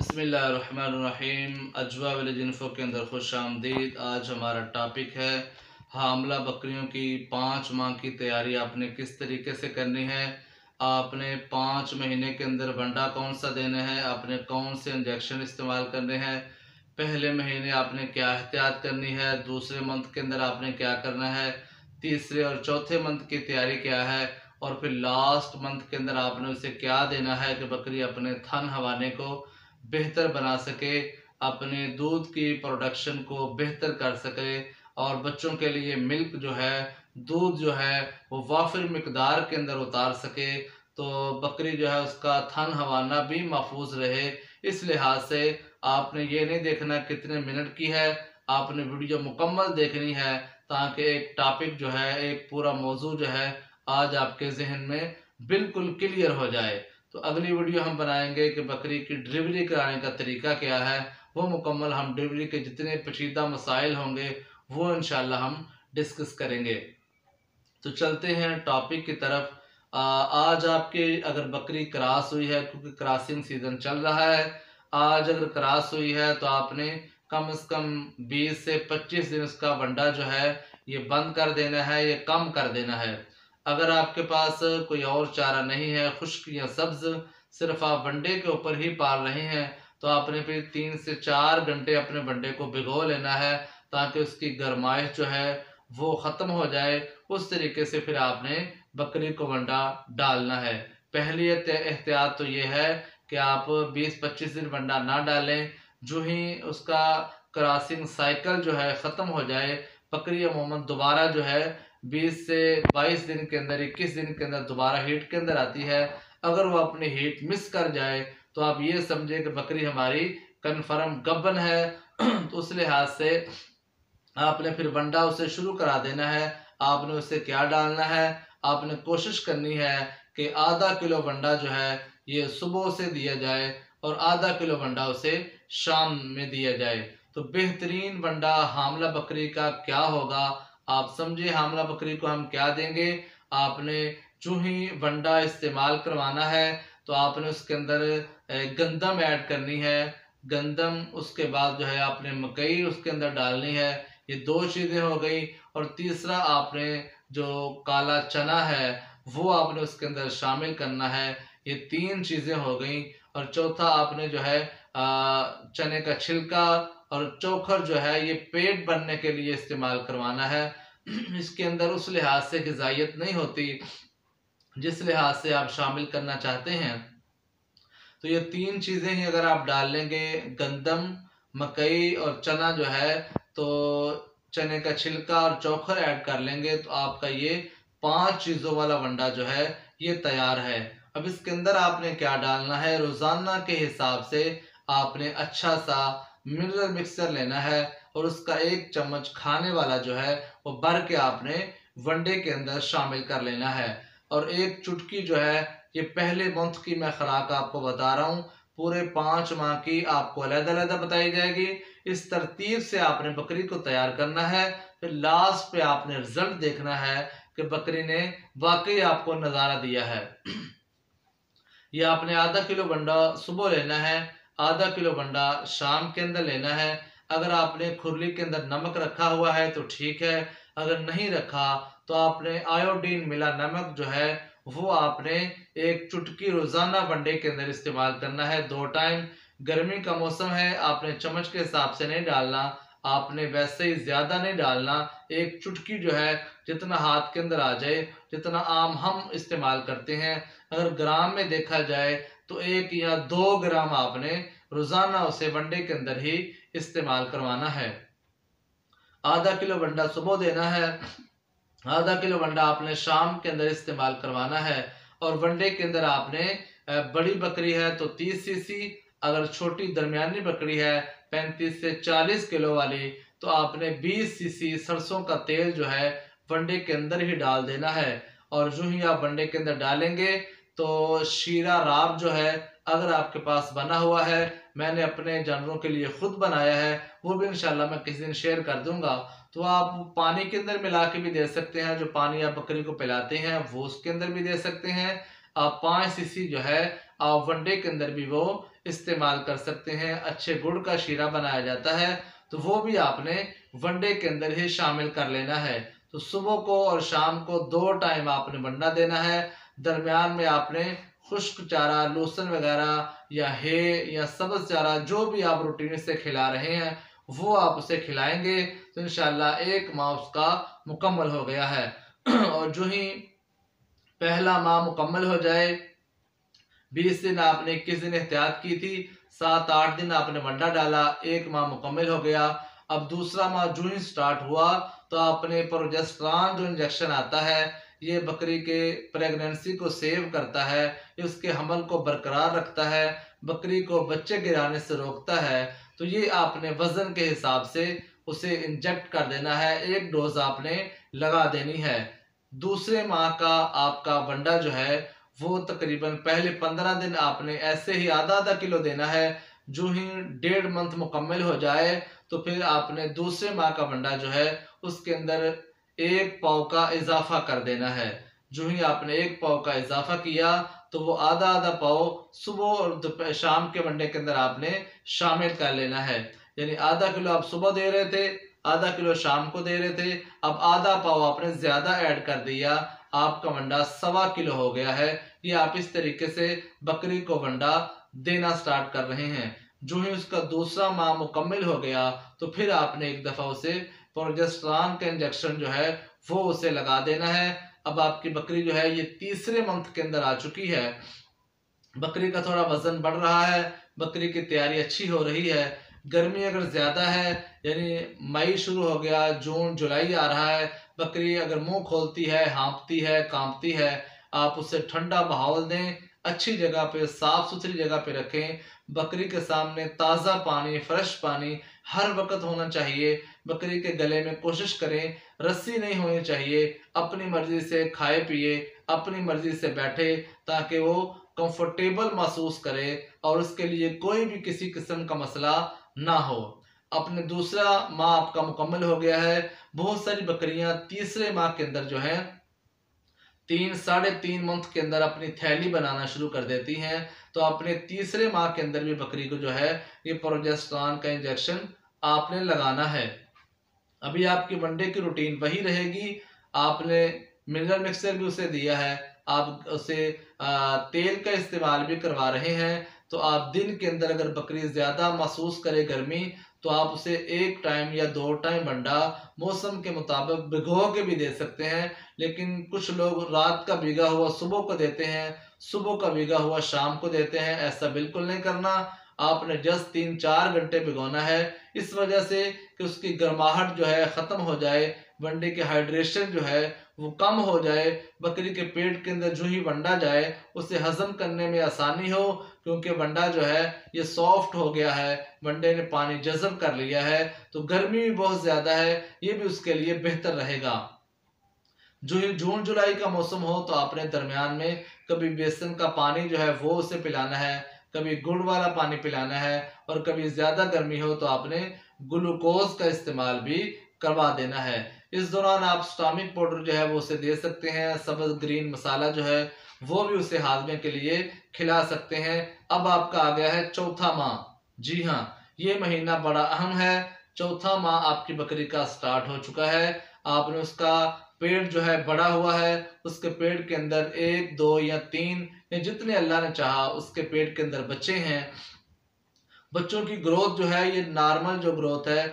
बिस्मिल्लाहिर्रहमानिर्रहीम। अजवा village info के अंदर खुश आमदीद। आज हमारा टॉपिक है हामला बकरियों की 5 माह की तैयारी आपने किस तरीके से करनी है। आपने 5 महीने के अंदर वंडा कौन सा देना है, आपने कौन से इंजेक्शन इस्तेमाल करने हैं, पहले महीने आपने क्या एहतियात करनी है, दूसरे मंथ के अंदर आपने क्या करना है, तीसरे और चौथे मंथ की तैयारी क्या है, और फिर लास्ट मंथ के अंदर आपने उसे क्या देना है कि बकरी अपने थन हवाने को बेहतर बना सके, अपने दूध की प्रोडक्शन को बेहतर कर सके और बच्चों के लिए मिल्क जो है, दूध जो है वो वाफिर मिकदार के अंदर उतार सके, तो बकरी जो है उसका थन हवाना भी महफूज रहे। इस लिहाज से आपने ये नहीं देखना कितने मिनट की है, आपने वीडियो मुकम्मल देखनी है ताकि एक टॉपिक जो है, एक पूरा मौजू जो है आज आपके जहन में बिल्कुल क्लियर हो जाए। तो अगली वीडियो हम बनाएंगे कि बकरी की डिलीवरी कराने का तरीका क्या है, वो मुकम्मल हम डिलीवरी के जितने पेचीदा मसाइल होंगे वो इंशाल्लाह हम डिस्कस करेंगे। तो चलते हैं टॉपिक की तरफ। आज आपकी अगर बकरी क्रॉस हुई है, क्योंकि क्रॉसिंग सीजन चल रहा है, आज अगर क्रॉस हुई है तो आपने कम से कम 20 से 25 दिन उसका वंडा जो है ये बंद कर देना है, ये कम कर देना है। अगर आपके पास कोई और चारा नहीं है, खुश्क या सब्ज, सिर्फ आप वंडे के ऊपर ही पाल रहे हैं, तो आपने फिर 3 से 4 घंटे अपने वंडे को भिगो लेना है ताकि उसकी गर्माइश जो है वो ख़त्म हो जाए। उस तरीके से फिर आपने बकरी को वंडा डालना है। पहली एहतियात तो ये है कि आप 20-25 दिन वंडा ना डालें। जो ही उसका क्रॉसिंग साइकिल जो है ख़त्म हो जाए, बकरी अमूमन दोबारा जो है 20 से 22 दिन के अंदर, 21 दिन के अंदर दोबारा हीट के अंदर आती है। अगर वो अपनी हीट मिस कर जाए तो आप ये समझे कि बकरी हमारी कन्फर्म गब्बन है। तो उस लिहाज से आपने फिर वंडा उसे शुरू करा देना है। आपने उसे क्या डालना है, आपने कोशिश करनी है कि आधा किलो वंडा जो है ये सुबह से दिया जाए और आधा किलो वंडा उसे शाम में दिया जाए। तो बेहतरीन वंडा हामला बकरी का क्या होगा, आप समझे। हामला बकरी को हम क्या देंगे, आपने जो ही वंडा इस्तेमाल करवाना है तो आपने उसके अंदर गंदम ऐड करनी है। गंदम, उसके बाद जो है आपने मकई उसके अंदर डालनी है। ये 2 चीज़ें हो गई। और तीसरा आपने जो काला चना है वो आपने उसके अंदर शामिल करना है। ये 3 चीज़ें हो गई। और चौथा आपने जो है चने का छिलका और चोखर जो है ये पेट भरने के लिए इस्तेमाल करवाना है। इसके अंदर उस लिहाज से ग़िज़ाइयत नहीं होती जिस लिहाज से आप शामिल करना चाहते हैं। तो ये 3 चीज़ें ही अगर आप डाल लेंगे, गंदम, मकई और चना जो है, तो चने का छिलका और चोखर ऐड कर लेंगे तो आपका ये 5 चीज़ों वाला वंडा जो है ये तैयार है। अब इसके अंदर आपने क्या डालना है, रोज़ाना के हिसाब से आपने अच्छा सा मिनरल मिक्सर लेना है और उसका 1 चम्मच खाने वाला जो है वो भर के आपने वनडे के अंदर शामिल कर लेना है। और 1 चुटकी जो है, ये पहले मंथ की मैं खुराक आपको बता रहा हूँ, पूरे 5 माह की आपको अलग-अलग बताई जाएगी। इस तरतीब से आपने बकरी को तैयार करना है। फिर लास्ट पे आपने रिजल्ट देखना है कि बकरी ने वाकई आपको नज़ारा दिया है। ये आपने आधा किलो वंडा सुबह लेना है, आधा किलो वंडा शाम के अंदर लेना है। अगर आपने खुरली के अंदर नमक रखा हुआ है तो ठीक है, अगर नहीं रखा तो आपने आयोडीन मिला नमक जो है वो आपने 1 चुटकी रोज़ाना वनडे के अंदर इस्तेमाल करना है 2 टाइम। गर्मी का मौसम है, आपने चम्मच के हिसाब से नहीं डालना, आपने वैसे ही ज़्यादा नहीं डालना। 1 चुटकी जो है जितना हाथ के अंदर आ जाए, जितना आम हम इस्तेमाल करते हैं। अगर ग्राम में देखा जाए तो 1 या 2 ग्राम आपने रोज़ाना उसे वनडे के अंदर ही इस्तेमाल करवाना है। आधा किलो वंडा सुबह देना है, आधा किलो वंडा आपने शाम के अंदर इस्तेमाल करवाना है। और वनडे के अंदर आपने बड़ी बकरी है तो 30 सीसी, अगर छोटी दरमियानी बकरी है 35 से 40 किलो वाली, तो आपने 20 सीसी सरसों का तेल जो है वनडे के अंदर ही डाल देना है। और जो ही आप वनडे के अंदर डालेंगे तो शीरा राब जो है, अगर आपके पास बना हुआ है, मैंने अपने जानवरों के लिए खुद बनाया है, वो भी इंशाल्लाह मैं किसी दिन शेयर कर दूंगा। तो आप पानी के अंदर मिला के भी दे सकते हैं, जो पानी आप बकरी को पिलाते हैं वो उसके अंदर भी दे सकते हैं। आप 5 सीसी जो है आप वनडे के अंदर भी वो इस्तेमाल कर सकते हैं। अच्छे गुड़ का शीरा बनाया जाता है, तो वो भी आपने वनडे के अंदर ही शामिल कर लेना है। तो सुबह को और शाम को 2 टाइम आपने वंडा देना है। दरमियान में आपने खुश्क चारा, लूसन वगैरह या हे या सब्ज चारा, जो भी आप रूटीन से खिला रहे हैं वो आप उसे खिलाएंगे तो इंशाल्लाह 1 माह उसका मुकम्मल हो गया है। और जो ही पहला माह मुकम्मल हो जाए, 20 दिन आपने 21 दिन एहतियात की थी, 7-8 दिन आपने वंडा डाला, 1 माह मुकम्मल हो गया। अब दूसरा माह जो ही स्टार्ट हुआ तो आपने प्रोजेस्टेरॉन जो इंजेक्शन आता है, ये बकरी के प्रेगनेंसी को सेव करता है, ये उसके हमल को बरकरार रखता है, बकरी को बच्चे गिराने से रोकता है। तो ये आपने वजन के हिसाब से उसे इंजेक्ट कर देना है, 1 डोज आपने लगा देनी है। दूसरे माह का आपका वंडा जो है वो तकरीबन पहले 15 दिन आपने ऐसे ही आधा किलो देना है। जो ही 1.5 मंथ मुकम्मल हो जाए तो फिर आपने दूसरे माह का वंडा जो है उसके अंदर 1 पाव का इजाफा कर देना है। जो ही आपने 1 पाव का इजाफा किया तो वो आधा पाव सुबह और शाम के वनडे के अंदर आपने शामिल कर लेना है। यानी आधा किलो आप सुबह दे रहे थे, आधा किलो शाम को दे रहे थे, अब आधा पाव आपने ज्यादा ऐड कर दिया, आपका वंडा 1.25 किलो हो गया है। ये आप इस तरीके से बकरी को वंडा देना स्टार्ट कर रहे हैं। जो ही उसका दूसरा माह मुकम्मल हो गया तो फिर आपने एक दफा उसे प्रोजेस्टेरॉन का इंजेक्शन जो है वो उसे लगा देना है। अब आपकी बकरी जो है ये तीसरे मंथ के अंदर आ चुकी है, बकरी का थोड़ा वजन बढ़ रहा है, बकरी की तैयारी अच्छी हो रही है। गर्मी अगर ज्यादा है, यानी मई शुरू हो गया, जून जुलाई आ रहा है, बकरी अगर मुंह खोलती है, हाँफती है, कांपती है, आप उसे ठंडा माहौल दें, अच्छी जगह पे, साफ सुथरी जगह पे रखें। बकरी के सामने ताज़ा पानी, फ्रेश पानी हर वक्त होना चाहिए। बकरी के गले में कोशिश करें रस्सी नहीं होनी चाहिए, अपनी मर्जी से खाए पिए, अपनी मर्जी से बैठे, ताकि वो कंफर्टेबल महसूस करे और उसके लिए कोई भी किसी किस्म का मसला ना हो। अपने दूसरा माह आपका मुकम्मल हो गया है। बहुत सारी बकरियां तीसरे माह के अंदर जो है 3-3.5 मंथ के अंदर अपनी थैली बनाना शुरू कर देती हैं। तो अपने तीसरे माह के अंदर भी बकरी को जो है ये प्रोजेस्टेरॉन का इंजेक्शन आपने लगाना है। अभी आपकी वनडे की रूटीन वही रहेगी। आपने मिनरल मिक्सचर भी उसे दिया है, आप उसे तेल का इस्तेमाल भी करवा रहे हैं। तो आप दिन के अंदर अगर बकरी ज्यादा महसूस करे गर्मी, तो आप उसे 1 टाइम या 2 टाइम वंडा मौसम के मुताबिक भिगो के भी दे सकते हैं। लेकिन कुछ लोग रात का भीगा हुआ सुबह को देते हैं, सुबह का भीगा हुआ शाम को देते हैं। ऐसा बिल्कुल नहीं करना। आपने जस्ट 3-4 घंटे भिगोना है, इस वजह से कि उसकी गर्माहट जो है ख़त्म हो जाए, वंडे की हाइड्रेशन जो है वो कम हो जाए, बकरी के पेट के अंदर जो ही वंडा जाए उसे हजम करने में आसानी हो। क्योंकि वंडा जो है ये सॉफ्ट हो गया है, वंडे ने पानी जज़ब कर लिया है, तो गर्मी भी बहुत ज़्यादा है, ये भी उसके लिए बेहतर रहेगा। जो ही जून जुलाई का मौसम हो तो आपने दरमियान में कभी बेसन का पानी जो है वो उसे पिलाना है, कभी गुड़ वाला पानी पिलाना है, और कभी ज्यादा गर्मी हो तो आपने ग्लूकोज का इस्तेमाल भी करवा देना है। इस दौरान आप स्टामिक पाउडर जो है वो उसे दे सकते हैं, सब्ज ग्रीन मसाला जो है वो भी उसे हाजमे के लिए खिला सकते हैं। अब आपका आ गया है चौथा माह। जी हाँ, ये महीना बड़ा अहम है। चौथा माह आपकी बकरी का स्टार्ट हो चुका है। आपने उसका पेट जो है बड़ा हुआ है, उसके पेट के अंदर 1, 2 या 3 या जितने अल्लाह ने चाहा उसके पेट के अंदर बच्चे हैं। बच्चों की ग्रोथ जो है ये नॉर्मल जो ग्रोथ है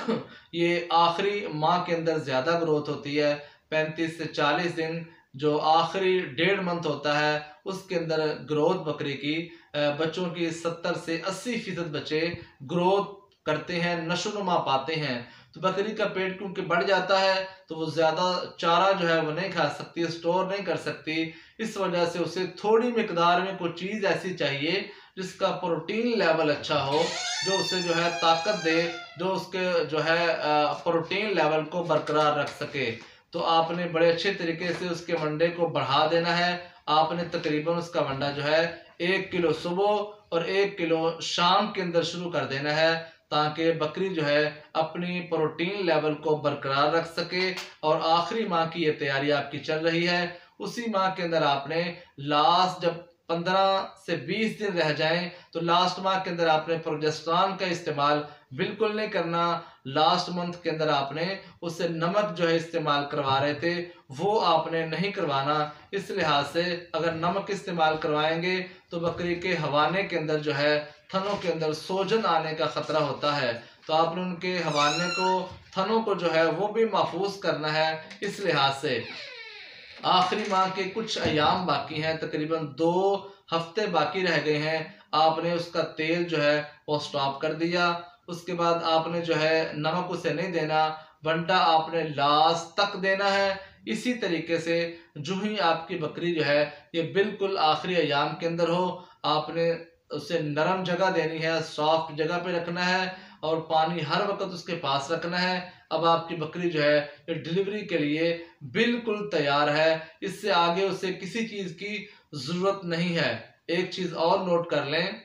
ये आखिरी माह के अंदर ज्यादा ग्रोथ होती है। 35 से 40 दिन जो आखिरी 1.5 मंथ होता है उसके अंदर ग्रोथ बकरी की, बच्चों की 70 से 80% बच्चे ग्रोथ करते हैं, नशोनुमा पाते हैं। तो बकरी का पेट क्योंकि बढ़ जाता है तो वो ज्यादा चारा जो है वो नहीं खा सकती, स्टोर नहीं कर सकती। इस वजह से उसे थोड़ी मिकदार में कोई चीज ऐसी चाहिए जिसका प्रोटीन लेवल अच्छा हो, जो उसे जो है ताकत दे, जो उसके जो है प्रोटीन लेवल को बरकरार रख सके। तो आपने बड़े अच्छे तरीके से उसके वंडे को बढ़ा देना है। आपने तकरीबन उसका वंडा जो है 1 किलो सुबह और 1 किलो शाम के अंदर शुरू कर देना है, ताकि बकरी जो है अपनी प्रोटीन लेवल को बरकरार रख सके। और आखिरी माह की ये तैयारी आपकी चल रही है, उसी माह के अंदर आपने लास्ट जब 15 से 20 दिन रह जाएं तो लास्ट माह के अंदर आपने प्रोजेस्टेरॉन का इस्तेमाल बिल्कुल नहीं करना। लास्ट मंथ के अंदर आपने उससे नमक जो है इस्तेमाल करवा रहे थे वो आपने नहीं करवाना। इस लिहाज से अगर नमक इस्तेमाल करवाएंगे तो बकरी के हवाने के अंदर जो है थनों के अंदर सोजन आने का खतरा होता है। तो आपने उनके हवाने को, थनों को जो है वो भी महफूज करना है। इस लिहाज से आखिरी माह के कुछ अयाम बाकी हैं, तकरीबन 2 हफ्ते बाकी रह गए हैं। आपने उसका तेल जो है वो स्टॉप कर दिया। उसके बाद आपने जो है नमक उसे नहीं देना, वंडा आपने लास्ट तक देना है। इसी तरीके से जो ही आपकी बकरी जो है ये बिल्कुल आखिरी अयाम के अंदर हो, आपने उसे नरम जगह देनी है, सॉफ्ट जगह पे रखना है और पानी हर वक्त उसके पास रखना है। अब आपकी बकरी जो है ये डिलीवरी के लिए बिल्कुल तैयार है। इससे आगे उसे किसी चीज की जरूरत नहीं है। एक चीज और नोट कर लें,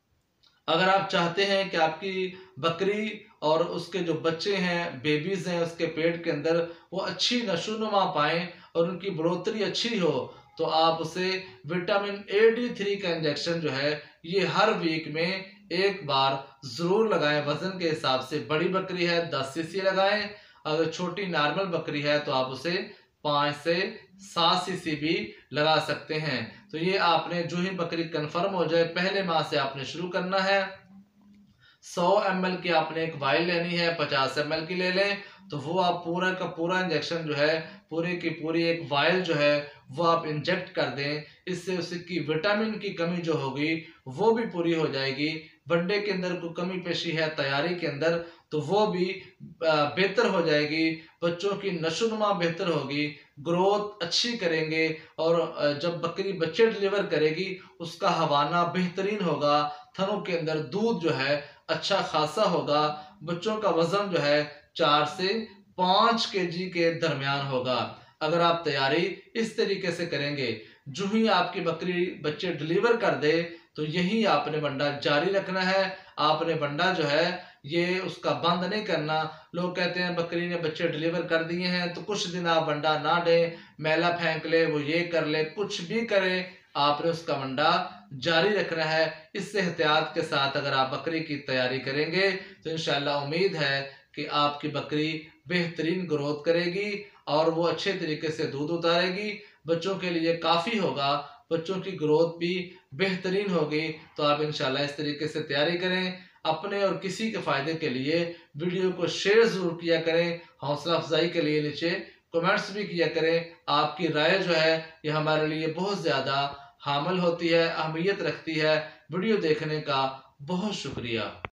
अगर आप चाहते हैं कि आपकी बकरी और उसके जो बच्चे हैं, बेबीज हैं, उसके पेट के अंदर वो अच्छी नशोनुमा पाएं और उनकी बढ़ोतरी अच्छी हो, तो आप उसे विटामिन A-D3 का इंजेक्शन जो है ये हर वीक में एक बार जरूर लगाएं। वजन के हिसाब से बड़ी बकरी है 10 सीसी लगाएं, अगर छोटी नॉर्मल बकरी है तो आप उसे 5 से 7 सीसी भी लगा सकते हैं। तो ये आपने जो ही बकरी कंफर्म हो जाए पहले माह से आपने शुरू करना है। 100 ml की आपने एक वाइल लेनी है, 50 ml की ले लें तो वो आप पूरा का पूरा इंजेक्शन जो है, पूरी की पूरी एक वाइल जो है वो आप इंजेक्ट कर दें। इससे उसकी विटामिन की कमी जो होगी वो भी पूरी हो जाएगी। वनडे के अंदर कोई कमी पेशी है तैयारी के अंदर तो वो भी बेहतर हो जाएगी। बच्चों की नशोनुमा बेहतर होगी, ग्रोथ अच्छी करेंगे और जब बकरी बच्चे डिलीवर करेगी उसका हवाना बेहतरीन होगा, थनों के अंदर दूध जो है अच्छा खासा होगा, बच्चों का वजन जो है 4 से 5 kg के दरमियान होगा। अगर आप तैयारी इस तरीके से करेंगे, जो ही आपकी बकरी बच्चे डिलीवर कर दे तो यही आपने बंडा जारी रखना है। आपने बंडा जो है ये उसका बंद नहीं करना। लोग कहते हैं बकरी ने बच्चे डिलीवर कर दिए हैं तो कुछ दिन आप बंडा ना दें, मैला फेंक ले, वो ये कर ले, कुछ भी करे, आपने उसका बंडा जारी रखना है। इससे एहतियात के साथ अगर आप बकरी की तैयारी करेंगे तो इंशाल्लाह उम्मीद है कि आपकी बकरी बेहतरीन ग्रोथ करेगी और वो अच्छे तरीके से दूध उतारेगी, बच्चों के लिए काफ़ी होगा, बच्चों की ग्रोथ भी बेहतरीन होगी। तो आप इंशाल्लाह इस तरीके से तैयारी करें। अपने और किसी के फ़ायदे के लिए वीडियो को शेयर ज़रूर किया करें, हौसला अफजाई के लिए नीचे कमेंट्स भी किया करें। आपकी राय जो है ये हमारे लिए बहुत ज़्यादा हामिल होती है, अहमियत रखती है। वीडियो देखने का बहुत शुक्रिया।